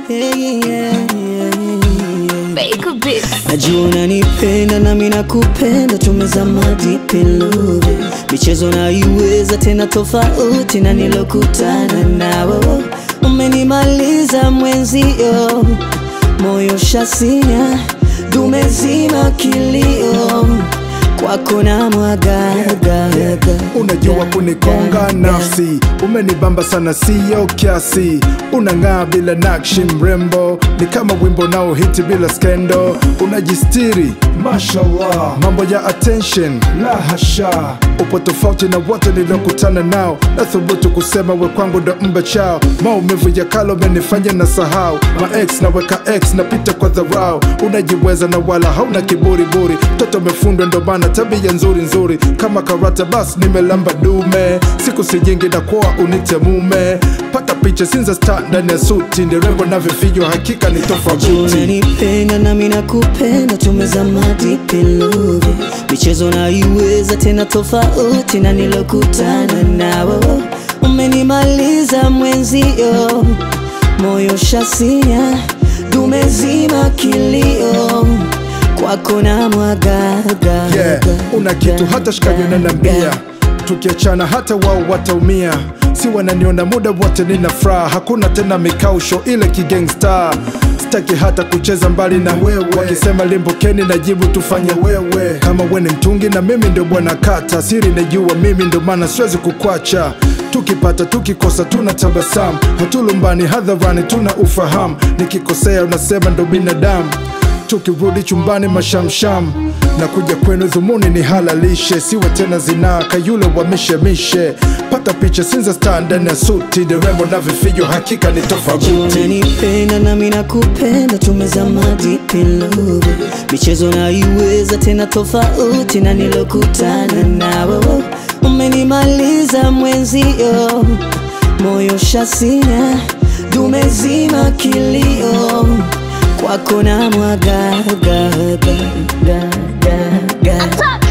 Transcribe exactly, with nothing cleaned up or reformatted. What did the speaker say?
yeah, yeah, yeah. Make a bit. Najua unanipenda na mimi nakupenda, tumezama deep in love. Michezo naiweza tena tofauti na nilokutana nao. Umenimaliza mwenzio, moyo shasinya, dumezima kilio, kwako na mwagaga. Unajua kunikonga nafsi, umenibamba sana siyo kiasi. Unang'aa bila nakshi mrembo, ni kama wimbo nao hiti bila skendo. Unajistiri, mashallah, mambo ya attention, la hasha. Upo tofauti na wote nilokutana nao, na thubutu kusema we kwangu ndo mba chao. Maumivu ya kalo menifanya na sahau, ma ex na weka ex na pita kwa dharau. Unajiweza na wala hauna kiburi buri, toto mefundwa ndo bana tabia nzuri nzuri. Kama karata bas nimelamba dume, siku si nyingi na kuwa unite mume. Pata picha sinza star ndani ya suti, nderembo na vifijo hakika ni tofauti. Unanipenda na mimi nakupenda, tumezama deep in love. Michezo naiweza tena tofauti na nilokutana nao. Umenimaliza mwenzio, moyo shasinya, dumezima kilio, kwako na mwagaga. Yeah, una kitu hata shikaji unanambia, tukiachana hata wao wataumia. Si wananiona muda wote nina furaha, hakuna tena mikausho ile kigangsta. Sitaki hata kucheza mbali na wewe, wakisema limbukeni na jibu tufanye wewe. Kama we ni mtungi na mimi ndio bwana kata, siri najua mimi ndio maana siwezi kukwacha. Tukipata tukikosa tuna tabasamu, hatulumbani hadharani tuna ufahamu. Nikikosea unasema ndo binadamu, tukirudi chumbani mashamsham. Na kuja kwenu dhumuni ni halalishe, siwe tena zinaa kayule wa mishe mishe. Pata picha sinza star ndani ya suti, nderembo na vifijo hakika ni tofauti. Unanipenda na mimi nakupenda, tumezama deep in love. Michezo naiweza tena tofauti na nilokutana nao. Umenimaliza mwenzio, moyo shasinya, dumezima kilio, kwako na mwagaga.